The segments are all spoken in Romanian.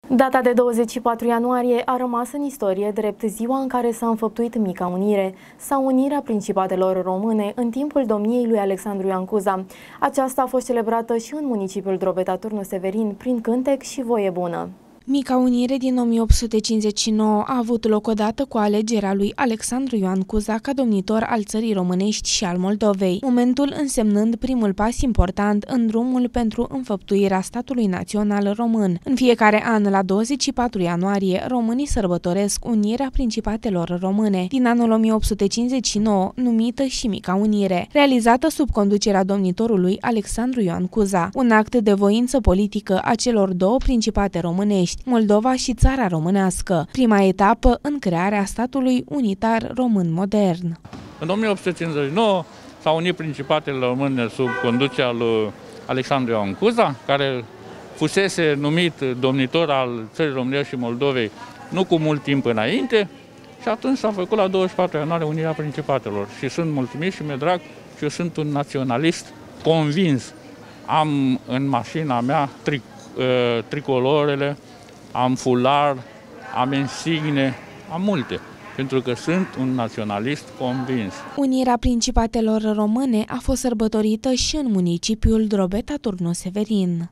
Data de 24 ianuarie a rămas în istorie drept ziua în care s-a înfăptuit Mica Unire sau Unirea Principatelor Române în timpul domniei lui Alexandru Ioan Cuza. Aceasta a fost celebrată și în municipiul Drobeta-Turnu Severin prin cântec și voie bună. Mica Unire din 1859 a avut loc odată cu alegerea lui Alexandru Ioan Cuza ca domnitor al țării românești și al Moldovei, momentul însemnând primul pas important în drumul pentru înfăptuirea statului național român. În fiecare an, la 24 ianuarie, românii sărbătoresc Unirea Principatelor Române din anul 1859, numită și Mica Unire, realizată sub conducerea domnitorului Alexandru Ioan Cuza, un act de voință politică a celor două principate românești, Moldova și țara românească, prima etapă în crearea statului unitar român modern. În 1859 s-au unit Principatele Române sub conducerea lui Alexandru Ioan Cuza, care fusese numit domnitor al țării Românești și Moldovei nu cu mult timp înainte, și atunci s-a făcut la 24 ianuarie Unirea Principatelor. Și sunt mulțumit și mi-e drag și eu sunt un naționalist convins. Am în mașina mea tricolorele, am fular, am insigne, am multe, pentru că sunt un naționalist convins. Unirea Principatelor Române a fost sărbătorită și în municipiul Drobeta-Turnu Severin.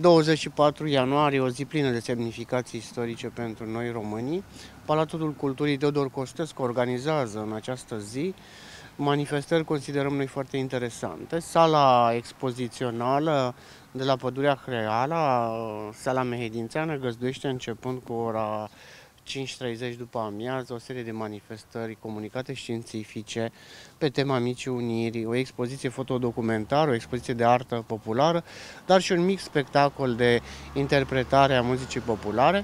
24 ianuarie, o zi plină de semnificații istorice pentru noi românii. Palatul Culturii Teodor Costescu organizează în această zi manifestări, considerăm noi, foarte interesante. Sala expozițională de la Pădurea Hreala, sala Mehedințeană, găzduiește începând cu ora 5:30 după amiază o serie de manifestări, comunicate științifice pe tema Micii Uniri, o expoziție fotodocumentară, o expoziție de artă populară, dar și un mic spectacol de interpretare a muzicii populare.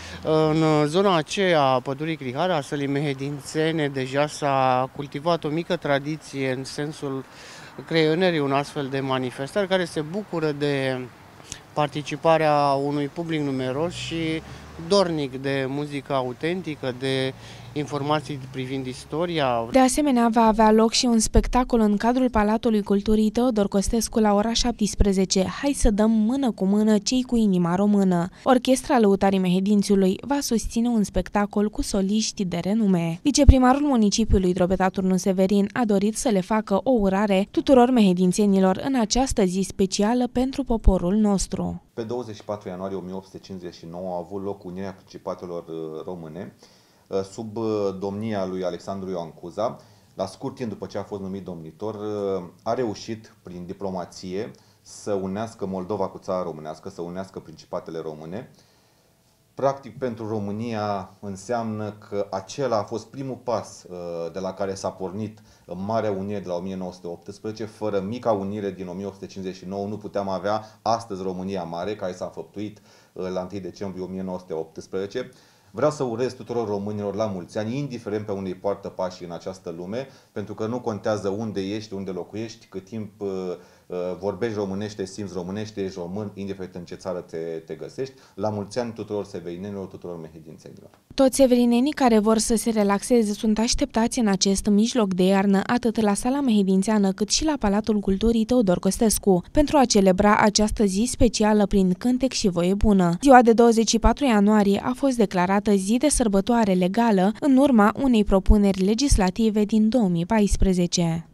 În zona aceea a Pădurii Crihara, a sălii mehedințene, deja s-a cultivat o mică tradiție în sensul creionării un astfel de manifestări care se bucură de participarea unui public numeros și dornic de muzică autentică, de informații privind istoria. De asemenea, va avea loc și un spectacol în cadrul Palatului Culturii Teodor Costescu la ora 17. Hai să dăm mână cu mână cei cu inima română. Orchestra Lăutarii Mehedințiului va susține un spectacol cu soliști de renume. Viceprimarul municipiului Drobeta-Turnu Severin a dorit să le facă o urare tuturor mehedințenilor în această zi specială pentru poporul nostru. Pe 24 ianuarie 1859 a avut loc Unirea Principatelor Române sub domnia lui Alexandru Ioan Cuza. La scurt timp după ce a fost numit domnitor, a reușit prin diplomație să unească Moldova cu țara românească, să unească Principatele Române. Practic, pentru România înseamnă că acela a fost primul pas de la care s-a pornit Marea Unire de la 1918. Fără Mica Unire din 1859 nu puteam avea astăzi România Mare, care s-a înfăptuit la 1 decembrie 1918. Vreau să urez tuturor românilor la mulți ani, indiferent pe unde îi poartă pașii în această lume, pentru că nu contează unde ești, unde locuiești, cât timp vorbești românește, simți românește, ești român, indiferent în ce țară te găsești. La mulți ani tuturor severinenilor, tuturor mehedințenilor. Toți severinenii care vor să se relaxeze sunt așteptați în acest mijloc de iarnă, atât la sala mehedințeană cât și la Palatul Culturii Teodor Costescu, pentru a celebra această zi specială prin cântec și voie bună. Ziua de 24 ianuarie a fost declarată zi de sărbătoare legală în urma unei propuneri legislative din 2014.